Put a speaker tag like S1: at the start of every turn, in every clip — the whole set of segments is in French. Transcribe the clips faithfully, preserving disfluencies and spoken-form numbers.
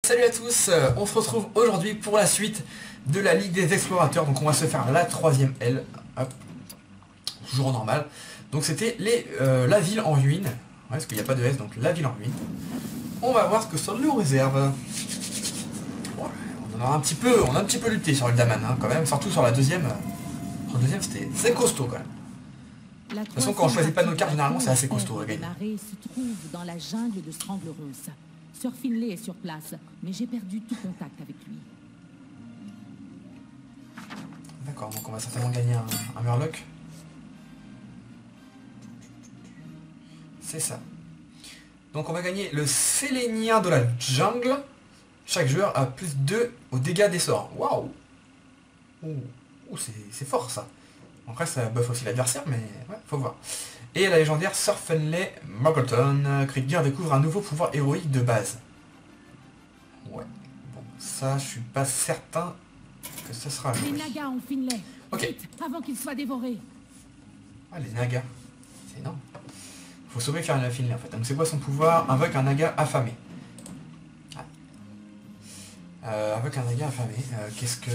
S1: Salut à tous, euh, on se retrouve aujourd'hui pour la suite de la Ligue des Explorateurs. Donc on va se faire la troisième L, hop, toujours normal. Donc c'était les euh, la ville en ruine, ouais, parce qu'il n'y a pas de S, donc la ville en ruine. On va voir ce que ça nous réserve. Bon, on a un petit peu, on a un petit peu lutté sur le Daman, hein, quand même, surtout sur la deuxième. Sur la deuxième c'était c'est costaud quand même. De toute façon, quand on choisit pas nos cartes, généralement c'est assez costaud à gagner.
S2: Se trouve dans la jungle de Stranglerous. Sir Finlay est sur place, mais j'ai perdu tout contact avec lui.
S1: D'accord, donc on va certainement gagner un, un Murloc. C'est ça. Donc on va gagner le Sélénien de la jungle. Chaque joueur a plus deux aux dégâts des sorts. Waouh. Ouh, c'est fort ça. Après ça buff aussi l'adversaire, mais ouais, faut voir. Et la légendaire Sir Finlay Muggleton, Krieger découvre un nouveau pouvoir héroïque de base. Ouais, bon, ça je suis pas certain que ce sera joué.
S2: Les nagas ont Finlay.
S1: Ok.
S2: Vite, avant qu'il soit dévoré.
S1: Ah, les nagas, c'est énorme. Faut sauver Finlay en fait. Donc c'est quoi son pouvoir? Invoque un naga affamé. Ah. Euh, invoque un naga affamé. Euh, Qu'est-ce que...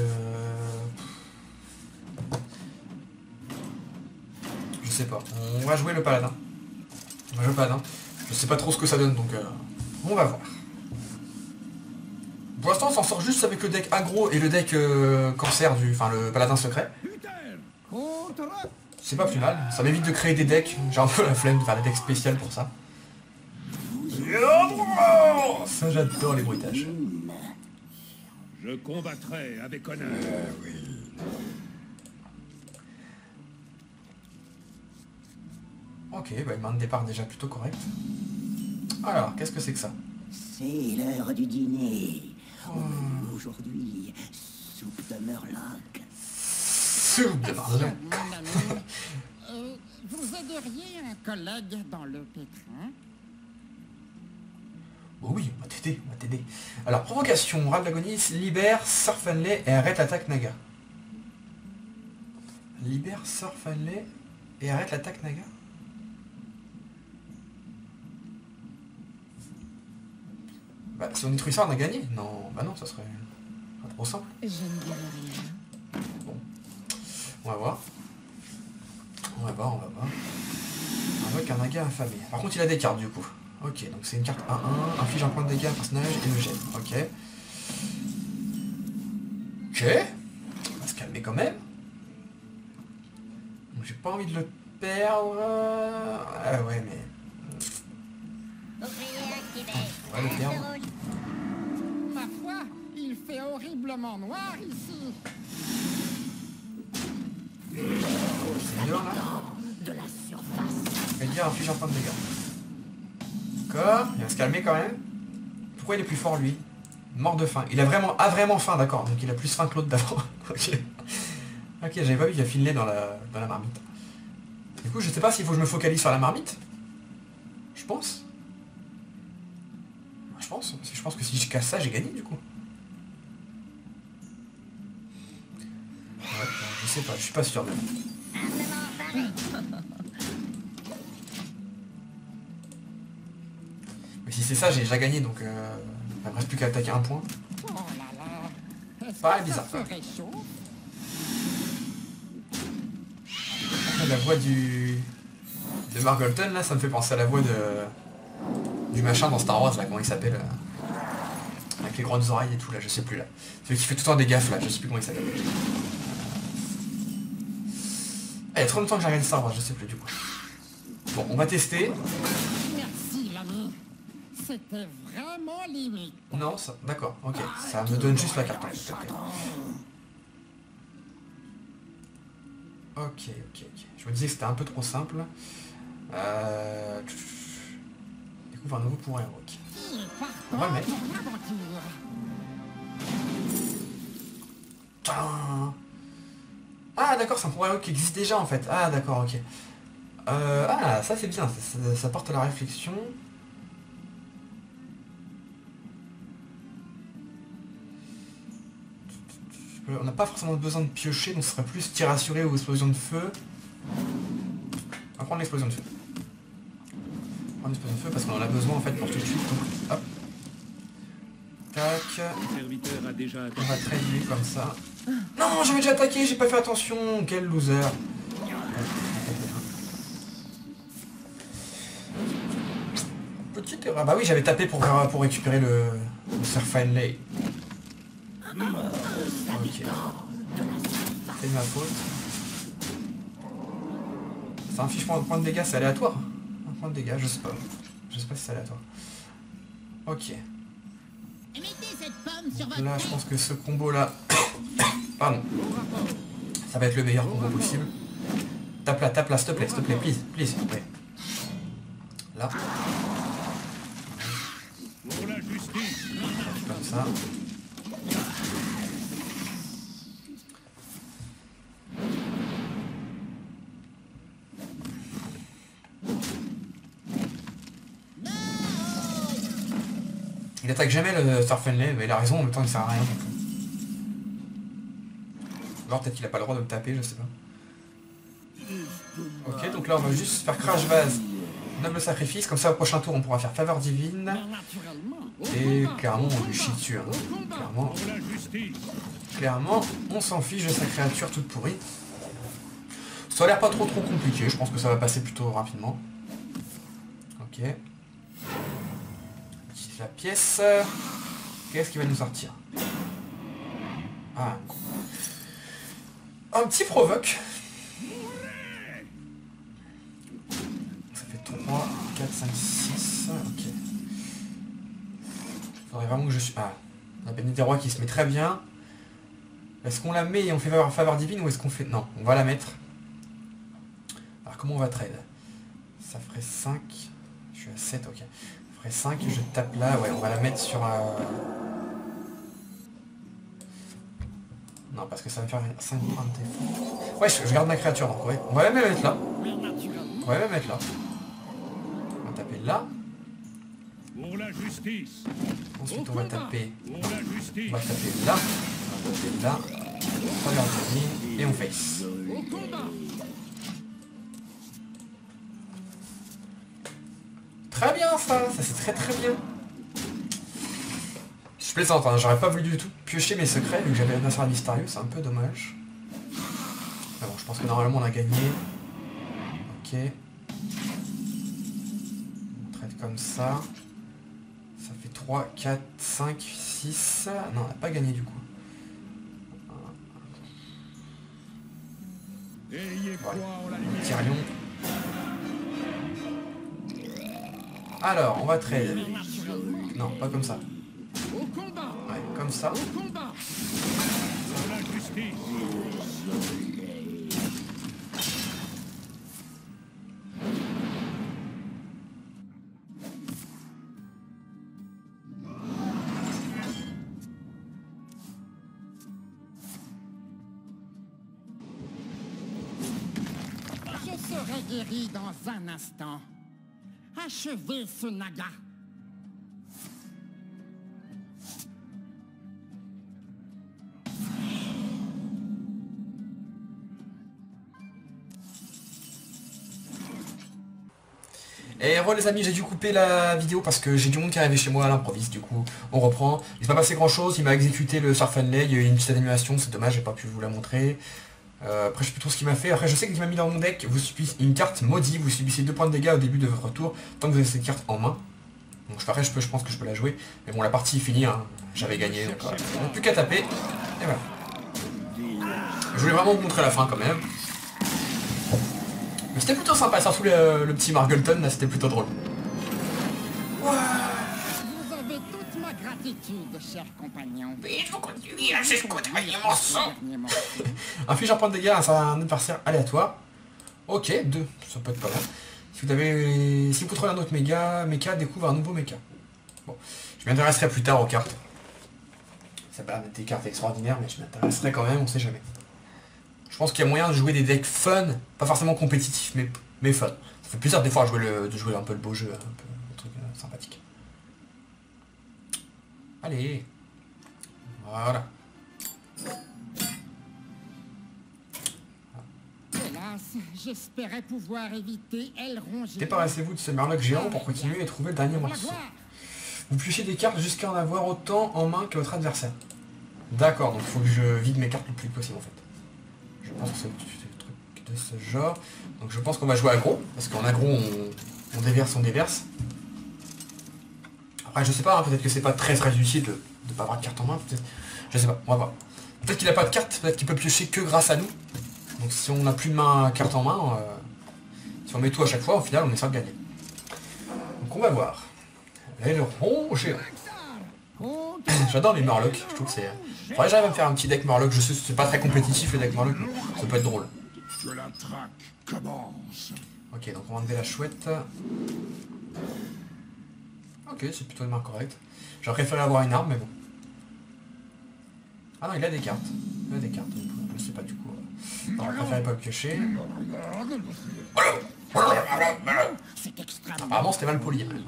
S1: Je sais pas. On va jouer le paladin. On va jouer le paladin. Je sais pas trop ce que ça donne, donc euh, on va voir. Pour l'instant, on s'en sort juste avec le deck aggro et le deck euh, cancer du, enfin le paladin secret. C'est pas plus mal. Ça m'évite de créer des decks. J'ai un peu la flemme de faire des decks spéciaux pour ça. Ça, j'adore les bruitages.
S3: Je combattrai avec honneur.
S1: Euh, oui. Ok, bah, une main de départ déjà plutôt correcte. Alors, qu'est-ce que c'est que ça?
S4: C'est l'heure du dîner.
S1: Oh.
S4: Aujourd'hui, soupe de Murloc.
S1: Soupe de Murloc.
S5: euh, vous aideriez un collègue dans le pétrin?
S1: Oh oui, on va t'aider, on va t'aider. Alors, provocation, rat de l'agonie, libère Sir Finlay et arrête l'attaque Naga. Libère Sir Finlay et arrête l'attaque Naga. Bah, si on détruit ça, on a gagné. Non, bah non, ça serait pas trop simple.
S2: Je ne dirai rien.
S1: Bon, on va voir. On va voir, on va voir. Avec un naga affamé. Par contre, il a des cartes du coup. Ok, donc c'est une carte un un, inflige un point de dégâts à un personnage et le gêne. Ok. Ok. On va se calmer quand même. Donc j'ai pas envie de le perdre. Ah ouais, mais... On va le perdre.
S5: Ma foi, il fait horriblement noir ici.
S1: C'est dur là.
S4: De la surface.
S1: Il dire inflige un point de dégâts. D'accord, il va se calmer quand même. Pourquoi il est plus fort lui? Mort de faim. Il a vraiment, a vraiment faim, d'accord. Donc il a plus faim que l'autre d'avant. Ok. Ok, j'avais pas vu qu'il y a Finlay dans la, dans la marmite. Du coup, je sais pas s'il faut que je me focalise sur la marmite. Je pense. Je pense. Parce que je pense que si je casse ça, j'ai gagné du coup. Ouais, je sais pas, je suis pas sûr même. Mais si c'est ça, j'ai déjà gagné, donc euh, il ne reste plus qu'à attaquer un point.
S5: Oh là là. Est-ce
S1: Pas
S5: que
S1: bizarre.
S5: ça ferait chaud?
S1: La voix du... de Muggleton, là, ça me fait penser à la voix de... du machin dans Star Wars, là, comment il s'appelle euh... avec les grandes oreilles et tout, là, je sais plus, là. Celui qui fait tout le temps des gaffes, là, je sais plus comment il s'appelle. Ah, il y a trop longtemps que j'ai regardé Star Wars, je sais plus, du coup. Bon, on va tester.
S5: Merci, l'ami. C'était vraiment limite.
S1: Non, ça... d'accord, ok. Ça me donne juste la carte. Ok, ok, ok. ok. Je me disais que c'était un peu trop simple. Euh... Découvre un nouveau pouvoir héroïque. On va le mettre. Tadam. Ah d'accord, c'est un pouvoir héroïque qui existe déjà en fait. Ah d'accord, ok. Euh, ah, ça c'est bien, ça, ça, ça porte à la réflexion. On n'a pas forcément besoin de piocher, donc ce serait plus tir assuré ou explosion de feu. On va prendre l'explosion de feu. On va prendre l'explosion de feu parce qu'on en a besoin en fait pour tout de suite. Donc, hop. Tac.
S3: Le serviteur a déjà
S1: On
S3: attaqué.
S1: va trade lui comme ça. Non, j'avais déjà attaqué, j'ai pas fait attention. Quel loser. Petite erreur. Bah oui, j'avais tapé pour, pour récupérer le, le Sir Finlay. Ok. C'est de ma faute. C'est un fiche point de dégâts, c'est aléatoire. Un point de dégâts, je sais pas. Je sais pas si c'est aléatoire. Ok. Là, je pense que ce combo là. Pardon. Ça va être le meilleur combo possible. Tape là, tape là, s'il te plaît, s'il te plaît, please, please, s'il te plaît. Là.
S3: Pour la justice.
S1: Comme ça. Il attaque jamais le Sir Finlay, mais il a raison, en même temps il sert à rien. Alors peut-être qu'il a pas le droit de me taper, je sais pas. Ok, donc là on va juste faire crash vase, noble sacrifice, comme ça au prochain tour on pourra faire faveur divine. Et clairement on lui chie dessus. Hein. Clairement,
S3: Pour la justice.
S1: clairement, on s'en fiche de sa créature toute pourrie. Ça a l'air pas trop trop compliqué, je pense que ça va passer plutôt rapidement. Ok. La pièce. Qu'est-ce qui va nous sortir? Ah. Un petit provoque. Ça fait trois, quatre, cinq, six. Ok. Faudrait vraiment que je suis... Ah. La bénédiction des rois qui se met très bien. Est-ce qu'on la met et on fait faveur, faveur divine ou est-ce qu'on fait... Non, on va la mettre. Alors comment on va trade? Ça ferait cinq. Je suis à sept, ok. cinq, je tape là, ouais, on va la mettre sur... Euh... Non, parce que ça va me faire cinq points de défense. Ouais, je, je garde ma créature, donc ouais. On va même la mettre là. On va même la mettre là. On va taper là.
S3: Pour la justice.
S1: Ensuite, on va taper...
S3: Pour la justice.
S1: On va taper là. On va taper là. On regarde le et on face. Très bien ça, ça c'est très très bien. Je plaisante, hein, j'aurais pas voulu du tout piocher mes secrets vu que j'avais un Nasser mystérieux, c'est un peu dommage. Mais bon, je pense que normalement on a gagné. Ok. On traite comme ça. Ça fait trois, quatre, cinq, six. Non, on n'a pas gagné du coup.
S3: Ayez foi
S1: Voilà.
S3: en la lumière.
S1: Tyrion. Alors, on va trade. Non, pas comme ça. Ouais, comme ça.
S3: Pour la justice.
S5: Je serai guéri dans un instant. Achevez ce naga.
S1: Et re les amis, j'ai dû couper la vidéo parce que j'ai du monde qui est arrivé chez moi à l'improviste, du coup on reprend. Il s'est pas passé grand chose, il m'a exécuté le Sir Finlay, il y a eu une petite animation, c'est dommage, j'ai pas pu vous la montrer. Euh, après je sais plus trop ce qu'il m'a fait, après je sais qu'il m'a mis dans mon deck, vous subissez une carte maudite, vous subissez deux points de dégâts au début de votre tour, tant que vous avez cette carte en main. Donc je, pareil, je, peux, je pense que je peux la jouer, mais bon la partie est finie, hein. J'avais gagné, donc voilà. Il n'y a plus qu'à taper, et voilà. Je voulais vraiment vous montrer la fin quand même. Mais c'était plutôt sympa, surtout le, le petit Margleton, là c'était plutôt drôle.
S5: Vous avez toute ma gratitude, cher compagnon.
S1: Et je vous continue à jusqu'au dernier morceau.
S5: Dernier morceau.
S1: Inflige un point de dégâts à un adversaire aléatoire. Ok, deux, ça peut être pas mal. Si vous avez, si vous trouvez un autre méga, méca découvre un nouveau méca. Bon, je m'intéresserai plus tard aux cartes. Ça va mettre des cartes extraordinaires, mais je m'intéresserai quand même, on sait jamais. Je pense qu'il y a moyen de jouer des decks fun, pas forcément compétitifs, mais, mais fun. Ça fait plaisir des fois de jouer, le, de jouer un peu le beau jeu, un peu un truc euh, sympathique. Allez, voilà.
S5: Hélas, j'espérais pouvoir éviter Elrond géant.
S1: Débarrassez-vous de ce Murloc géant pour continuer et trouver le dernier
S5: Pour la
S1: morceau.
S5: gloire.
S1: Vous piochez des cartes jusqu'à en avoir autant en main que votre adversaire. D'accord, donc il faut que je vide mes cartes le plus possible en fait. Je pense que c'est des trucs de ce genre. Donc je pense qu'on va jouer aggro, parce qu'en aggro on, on déverse, on déverse. Après je sais pas, hein, peut-être que c'est pas très très utile de ne pas avoir de carte en main, peut-être. Je sais pas, on va voir. Peut-être qu'il a pas de carte, peut-être qu'il peut piocher que grâce à nous. Donc si on n'a plus de main carte en main, euh, si on met tout à chaque fois, au final on essaie de gagner. Donc on va voir. Là le rond géant. J'adore les Murlocs, je trouve que c'est... Faudrait que j'arrive à me faire un petit deck Murloc, je sais que c'est pas très compétitif le deck Murloc, mais ça peut être drôle.
S3: Que la traque commence.
S1: Ok, donc on va enlever la chouette. Ok, c'est plutôt une marque correcte. J'aurais préféré avoir une arme, mais bon. Ah non, il a des cartes. Il a des cartes, je sais pas du coup. J'aurais préféré pas le piocher.
S5: C'est extrêmement...
S1: Apparemment c'était mal poli. Même.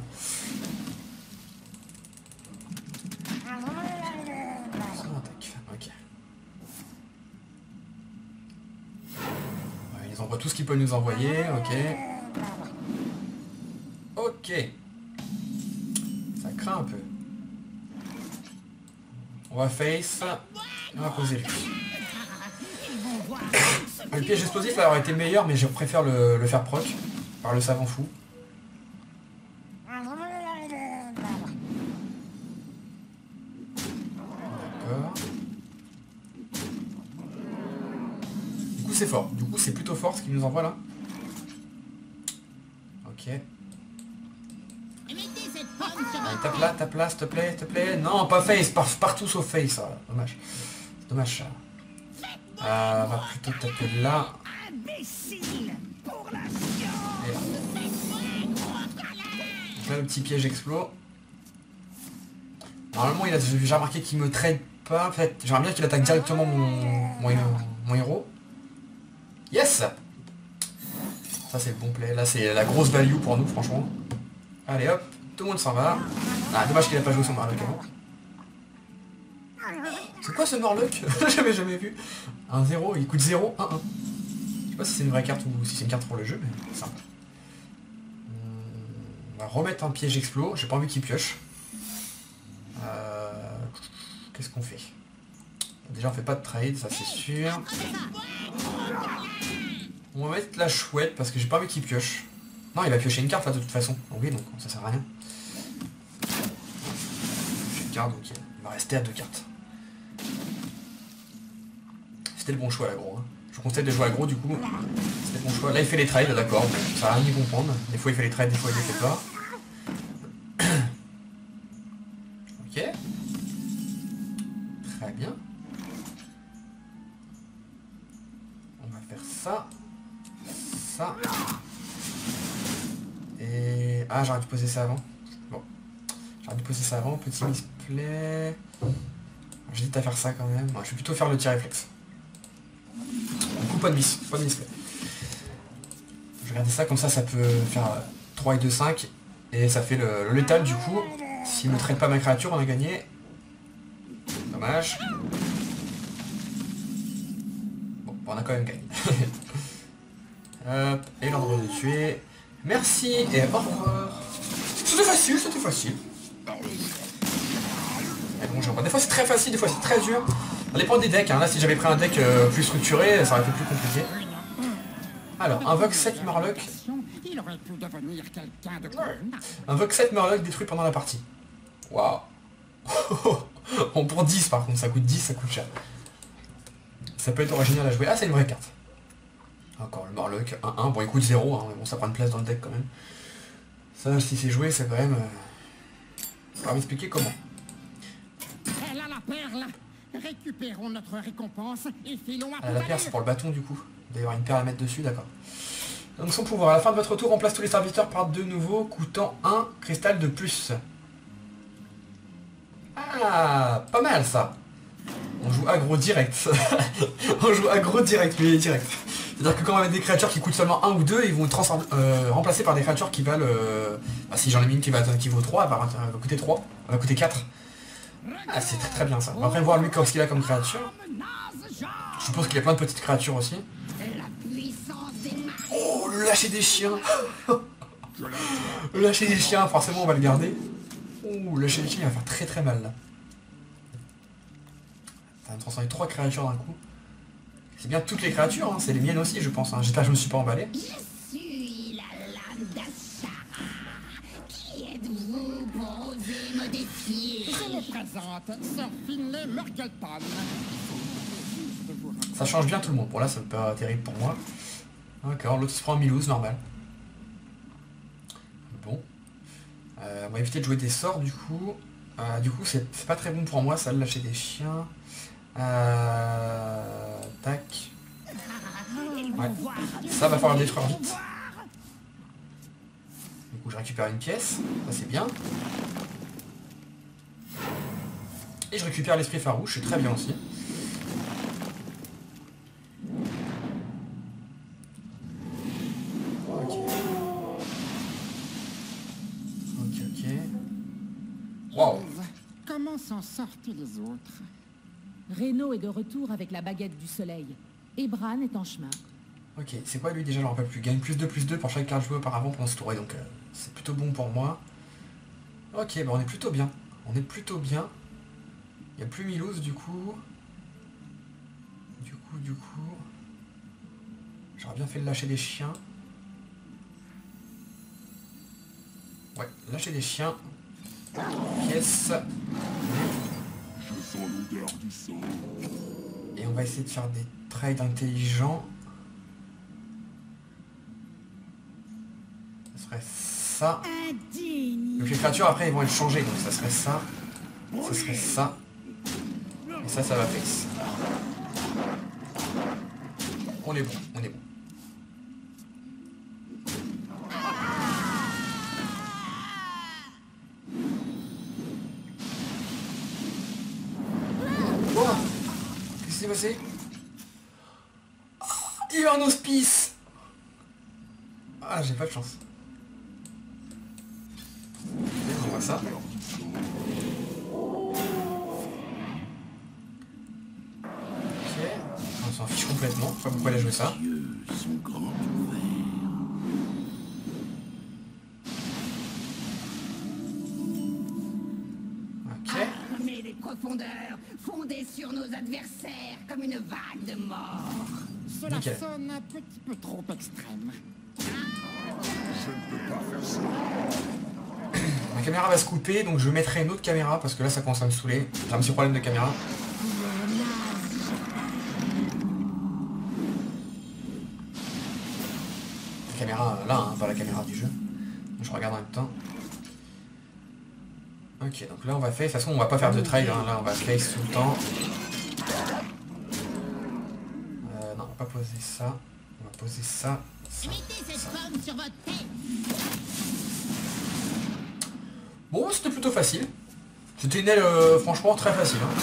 S1: Ok. Ouais, ils envoient tout ce qu'ils peuvent nous envoyer, ok. Ok. Ça craint un peu. On va face. On va poser lui. Le piège explosif aurait été meilleur, mais je préfère le, le faire proc par le savant fou. D'accord. Du coup c'est fort. Du coup c'est plutôt fort ce qu'il nous envoie là. Ok. Allez, tape là, tape là, s'il te plaît, s'il te plaît. Non, pas face, par, partout sauf face. Ça. Dommage. C'est dommage ça. Euh, on va plutôt taper là. Et là. Donc là le petit piège explose. Normalement il a déjà remarqué qu'il me trade pas. Peut-être j'aimerais bien qu'il attaque directement mon, mon, mon héros. Yes. Ça c'est le bon play. Là c'est la grosse value pour nous franchement. Allez hop, tout le monde s'en va. Ah dommage qu'il a pas joué son Murloc avant. C'est quoi ce Murloc? J'avais jamais vu. Un zéro, il coûte zéro, un un. Je sais pas si c'est une vraie carte ou si c'est une carte pour le jeu, mais c'est sympa. On va remettre un piège explos, j'ai pas envie qu'il pioche. Euh... Qu'est-ce qu'on fait? Déjà on fait pas de trade, ça c'est sûr. On va mettre la chouette parce que j'ai pas envie qu'il pioche. Non, il va piocher une carte là de toute façon. Donc oui, donc ça sert à rien. J'ai une carte, donc il va rester à deux cartes. C'était le bon choix là gros. Hein. Je vous conseille de jouer à gros du coup. C'était le bon choix. Là il fait les trades, d'accord. Bon, ça va rien y comprendre. Des fois il fait les trades, des fois il les fait pas. Ok. Très bien. On va faire ça. Ça. Et... Ah j'aurais dû poser ça avant. Bon. J'aurais dû poser ça avant. Petit misplay. J'hésite à faire ça quand même. Ouais, je vais plutôt faire le tir réflexe. Du coup pas de miss. Pas de misplay. Je regardais ça comme ça, ça peut faire trois et deux, cinq. Et ça fait le, le létal du coup. S'il ne traite pas ma créature, on a gagné. Dommage. Bon, on a quand même gagné. Hop, et l'ordre de tuer. Merci et au revoir. C'était facile, c'était facile. Et bon, genre, des fois c'est très facile, des fois c'est très dur. Ça dépend des decks. Hein. Là, si j'avais pris un deck euh, plus structuré, ça aurait été plus compliqué. Alors, invoque sept Murlocs.
S5: Il aurait pu devenir quelqu'un de convenable.
S1: Invoque sept Murlocs détruits pendant la partie. Waouh. On pour dix par contre, ça coûte dix, ça coûte cher. Ça peut être original à jouer. Ah, c'est une vraie carte. Encore le Murloc, un un. Bon, il coûte zéro, hein, mais bon, ça prend une place dans le deck quand même. Ça, si c'est joué, c'est quand même... Euh... On va m'expliquer comment.
S5: Elle a la perle. Récupérons notre récompense et filons à
S1: Ah, la perle, c'est pour le bâton du coup. Il doit y avoir une perle à mettre dessus, d'accord. Donc son pouvoir, à la fin de votre tour, remplace tous les serviteurs par deux nouveaux, coûtant un cristal de plus. Ah, pas mal ça. On joue aggro direct. On joue aggro direct, mais direct. C'est-à-dire que quand on va mettre des créatures qui coûtent seulement un ou deux, ils vont être euh, remplacés par des créatures qui valent... Euh... Bah, si j'en ai mis une qui, va, qui vaut trois, elle va, elle va coûter trois. Elle va coûter quatre. Ah, c'est très très bien ça. On va après voir lui ce qu'il a comme créature. Je suppose qu'il y a plein de petites créatures aussi. Oh, le lâcher des chiens. Le lâcher des chiens, forcément on va le garder. Ouh, le chien il va faire très très mal là. Ça va me transformer trois créatures d'un coup. C'est bien toutes les créatures, hein. C'est les miennes aussi je pense. Hein. J'espère que je me suis pas emballé.
S4: Je suis la lame d'Ashara. Qui êtes-vous pour oser me défier?
S5: Je me présente, Sir Finlay Murkelton.
S1: Ça change bien tout le monde. Bon là c'est pas terrible pour moi. D'accord, l'autre se prend un Milouz, normal. Bon. Euh, on va éviter de jouer des sorts du coup. Euh, du coup c'est pas très bon pour moi ça de lâcher des chiens. Euh... Tac. Ouais. Ça va falloir le détruire vite. Du coup je récupère une pièce. Ça c'est bien. Et je récupère l'esprit farouche, c'est très bien aussi. Wow.
S5: Comment s'en sortent les autres?
S2: Reno est de retour avec la baguette du soleil. Et Bran est en chemin.
S1: Ok, c'est quoi lui déjà, je me rappelle plus. Gagne plus deux plus deux pour chaque carte jouée auparavant pendant ce tour, et donc euh, c'est plutôt bon pour moi. Ok, bah on est plutôt bien. On est plutôt bien. Il n'y a plus Milouz du coup. Du coup, du coup... J'aurais bien fait de lâcher des chiens. Ouais, lâcher des chiens. Pièce.
S3: Je sens l'odeur du sang.
S1: Et on va essayer de faire des trades intelligents. Ça serait ça.
S2: Indigne.
S1: Donc les créatures après ils vont être changées. Donc ça serait ça. Ça serait ça. Et ça, ça va face. On est bon, on est bon. Qu'est-ce qui s'est passé? Il y a eu un hospice. Ah, j'ai pas de chance. On voit ça. Ok. On s'en fiche complètement. Je sais pas pourquoi elle a joué ça.
S3: Les yeux sont grands ouverts.
S1: Ok.
S4: Armer les profondeurs, fonder sur nos adversaires comme une vague de mort.
S5: Cela
S1: Nickel.
S5: sonne un petit peu trop extrême.
S3: Je ne peux pas faire ça.
S1: Ma caméra va se couper, donc je mettrai une autre caméra parce que là ça commence à me saouler. J'ai un petit problème de caméra. La caméra là, hein, pas la caméra du jeu. Je regarde en même temps. Ok, donc là on va faire. De toute façon, on va pas faire de trade, hein. Là on va face tout le temps. Euh, non, on va pas poser ça. On va poser ça. ça, ça.
S4: sur votre tête.
S1: Bon, c'était plutôt facile. C'était une aile, euh, franchement, très facile. Hein.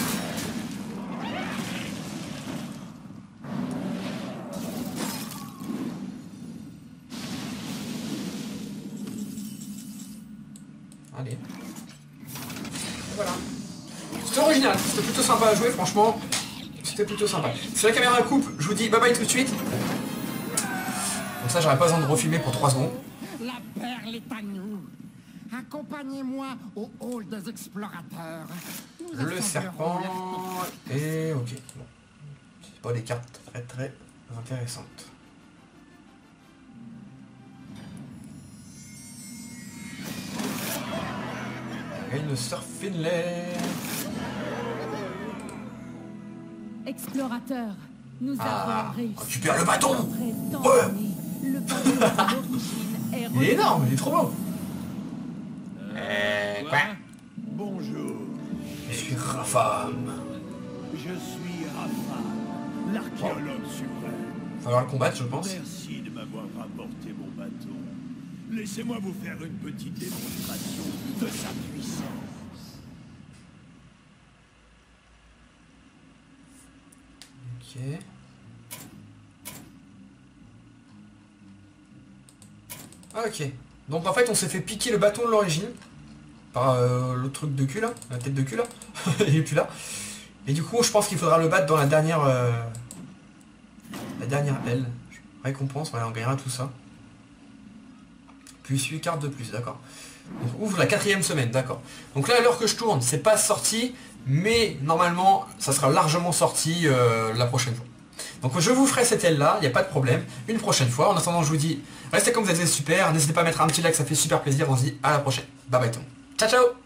S1: Allez. Et voilà. C'était original, c'était plutôt sympa à jouer, franchement. C'était plutôt sympa. Si la caméra coupe, je vous dis bye bye tout de suite. Comme ça, j'aurais pas besoin de refilmer pour trois secondes.
S5: La perle est à nous. Accompagnez-moi au hall des explorateurs. Nous
S1: Le
S5: assemblerons
S1: serpent.
S5: les-
S1: Et ok. Bon. C'est pas des cartes très très intéressantes. Gagne le Sir Finlay.
S2: Explorateur, nous
S1: Ah,
S2: avons réussi.
S1: récupère le bâton.
S2: Après tant
S1: Ouais.
S2: d'années, le bâton d'origine est
S1: Il est
S2: revenu.
S1: énorme, il est trop beau. Euh, quoi?
S6: Bonjour,
S1: Je suis Rafam.
S6: je suis Rafa, l'archéologue suprême.
S1: Il va falloir le combattre, je pense.
S6: Merci de m'avoir rapporté mon bâton. Laissez-moi vous faire une petite démonstration de sa puissance.
S1: Ok. Ok. Donc en fait on s'est fait piquer le bâton de l'origine. Par euh, le truc de cul là. La tête de cul là. Il est plus là. Et du coup je pense qu'il faudra le battre dans la dernière... euh, La dernière aile. Récompense, ouais, on gagnera tout ça. Puis suit carte de plus, d'accord. On ouvre la quatrième semaine, d'accord. Donc là, à l'heure que je tourne, c'est pas sorti, mais normalement, ça sera largement sorti euh, la prochaine fois. Donc je vous ferai cette aile-là, il n'y a pas de problème, une prochaine fois. En attendant, je vous dis, restez comme vous êtes, super. N'hésitez pas à mettre un petit like, ça fait super plaisir. On se dit à la prochaine. Bye bye tout le monde. Ciao, ciao.